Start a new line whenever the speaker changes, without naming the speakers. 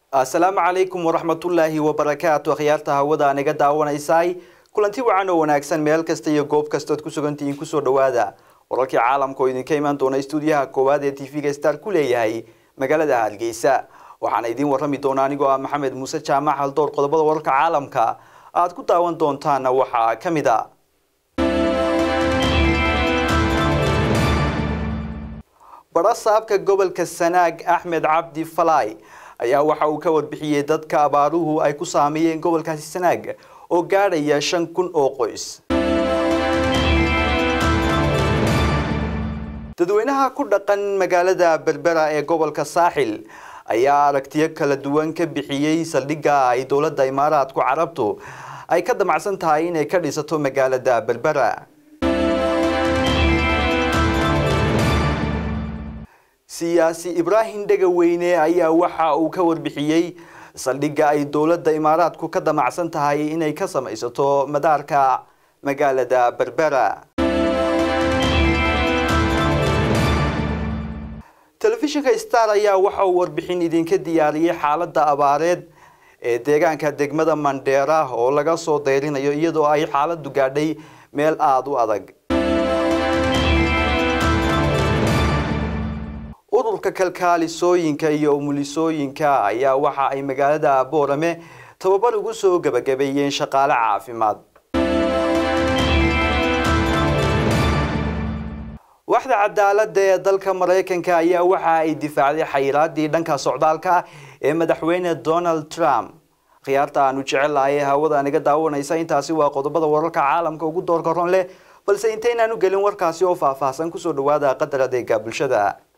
السلام عليكم ورحمة الله وبركاته خيارتها ودا نجا داوانيساي kulanti wacan oo wanaagsan meel kasta iyo goob kasta oo ku sugantiin ku soo dhawaada wararkii caalamka oo idin ka iman doona stuudiyaha koowaad ee TV-ga Star ku leeyahay magaalada Hargeysa waxaan idin warrami doonaa anigoo Maxamed Muuse Jaamac hal door qodobada wararka caalamka aad ku daawan doontaan waxa kamid ah barasaabka gobolka Sanaag Axmed Cabdi Falay ayaa waxa uu ka warbixiyay dadka abaaruhu ay ku saameeyeen gobolkaasi Sanaag oo gaaraya 5,000 oo qoys dadweynaha ku dhaqan magaalada Berbera ee gobolka Saaxil ayaa aragtiyo kala duwan ka bixiyay saldhigga ay dawladda Imaaraadku Carabtu ay ka damacsan tahay inay ka dhisato magaalada Berbera siyaasi Ibrahim Dagaweyne ayaa waxa uu ka warbixiyay saldhigga ay dawladda Imaaraadku ka damacsan tahay inay ka samaysato madaarka magaalada Berbera telefishinka Star ayaa waxa uu warbixin idinka diyaariyay xaaladda abaareed ee deegaanka degmada Mandheera oo laga soo deyrinayo iyadoo ay xaaladdu gaadhay meel aad u adag ururka kalkaalisooyinka iyo umulisooyinka ayaa waxa ay magaalada Boorame tababar ugu soo gabagabeeyeen shaqaale caafimaad waxda cadaaladda ee dalka Mareykanka ayaa waxa ay difaacday xayiraadii dhanka socdaalka ee madaxweyne Donald Trump khiyaarta aanu jecelahay hawada aniga daawanaysa intaasi waa qodobada wararka caalamka ugu doorka ron leh balse intaynaanu gelin warkaasi oo faahfaahsan ku soo dhawaada qadar adeega bulshada